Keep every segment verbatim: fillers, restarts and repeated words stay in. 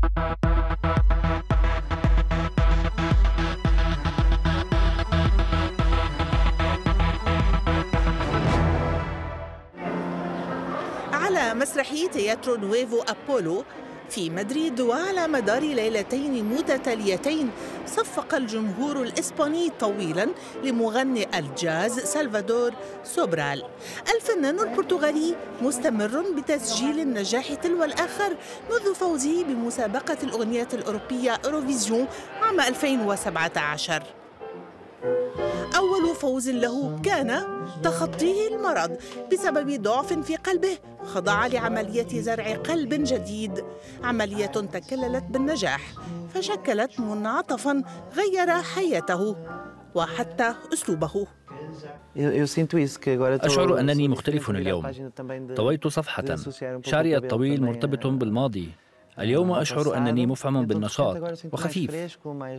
على مسرح تياترو نويفو أبولو في مدريد، وعلى مدار ليلتين متتاليتين صفق الجمهور الإسباني طويلا لمغني الجاز سلفادور سوبرال. الفنان البرتغالي مستمر بتسجيل النجاح تلو الآخر منذ فوزه بمسابقة الأغنيات الأوروبية أوروفيزيون عام ألفين وسبعة عشر. أول فوز له كان تخطيه المرض بسبب ضعف في قلبه، خضع لعملية زرع قلب جديد، عملية تكللت بالنجاح فشكلت منعطفاً غير حياته وحتى أسلوبه. أشعر أنني مختلف اليوم. طويت صفحة، شعري الطويل مرتبط بالماضي. اليوم أشعر أنني مفعم بالنشاط وخفيف.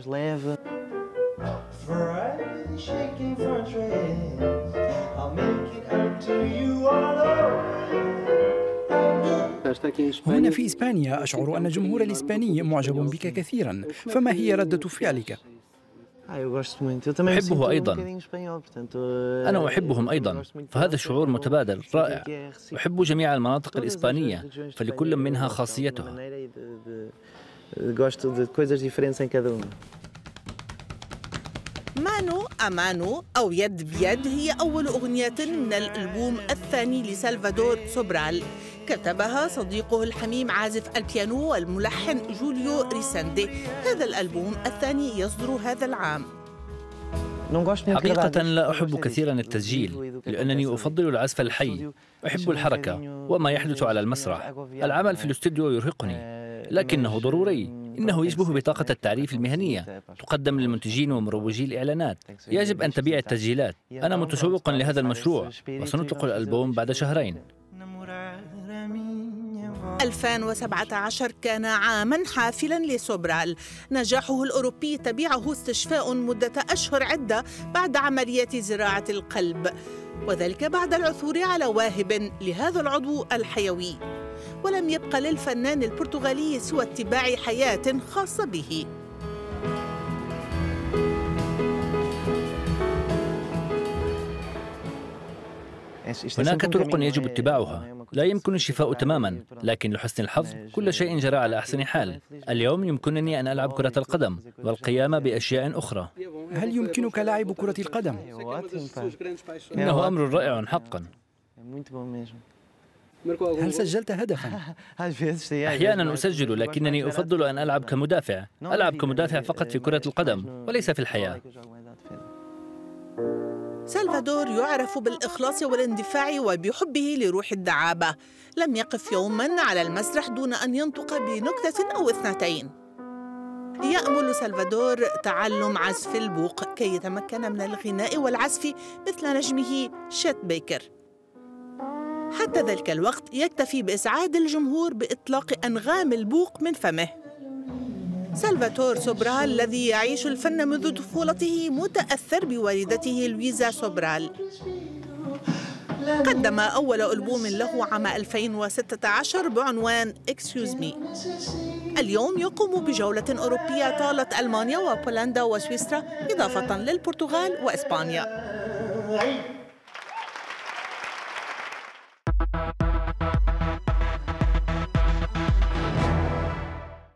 هنا في إسبانيا أشعر أن الجمهور الإسباني معجب بك كثيرا، فما هي ردة فعلك؟ أحبه أيضا، أنا أحبهم أيضا، فهذا الشعور متبادل رائع. أحب جميع المناطق الإسبانية، فلكل منها خاصيتها. مانو أمانو أو يد بيد هي أول أغنية من الألبوم الثاني لسلفادور سوبرال، كتبها صديقه الحميم عازف البيانو والملحن جوليو ريساندي. هذا الألبوم الثاني يصدر هذا العام. حقيقة لا أحب كثيرا التسجيل لأنني أفضل العزف الحي. أحب الحركة وما يحدث على المسرح. العمل في الاستوديو يرهقني لكنه ضروري. إنه يشبه بطاقة التعريف المهنية تقدم للمنتجين ومروجي الإعلانات. يجب أن تبيع التسجيلات. أنا متشوق لهذا المشروع وسنطلق الألبوم بعد شهرين. ألفين وسبعة عشر كان عاماً حافلاً لسوبرال. نجاحه الأوروبي تبعه استشفاء مدة أشهر عدة بعد عملية زراعة القلب، وذلك بعد العثور على واهب لهذا العضو الحيوي. ولم يبق للفنان البرتغالي سوى اتباع حياة خاصة به. هناك طرق يجب اتباعها. لا يمكن الشفاء تماما، لكن لحسن الحظ كل شيء جرى على أحسن حال. اليوم يمكنني أن ألعب كرة القدم والقيام بأشياء أخرى. هل يمكنك لعب كرة القدم؟ إنه أمر رائع حقا. هل سجلت هدفا؟ أحيانا أسجل، لكنني أفضل أن ألعب كمدافع. ألعب كمدافع فقط في كرة القدم وليس في الحياة. سلفادور يعرف بالإخلاص والاندفاع وبحبه لروح الدعابة. لم يقف يوماً على المسرح دون أن ينطق بنكتة أو اثنتين. يأمل سلفادور تعلم عزف البوق كي يتمكن من الغناء والعزف مثل نجمه شيت بيكر. حتى ذلك الوقت يكتفي بإسعاد الجمهور بإطلاق أنغام البوق من فمه. سلفادور سوبرال الذي يعيش الفن منذ طفولته متأثر بوالدته لويزا سوبرال. قدم أول ألبوم له عام ألفين وستة عشر بعنوان Excuse Me. اليوم يقوم بجولة أوروبية طالت ألمانيا وبولندا وسويسرا إضافة للبرتغال وإسبانيا.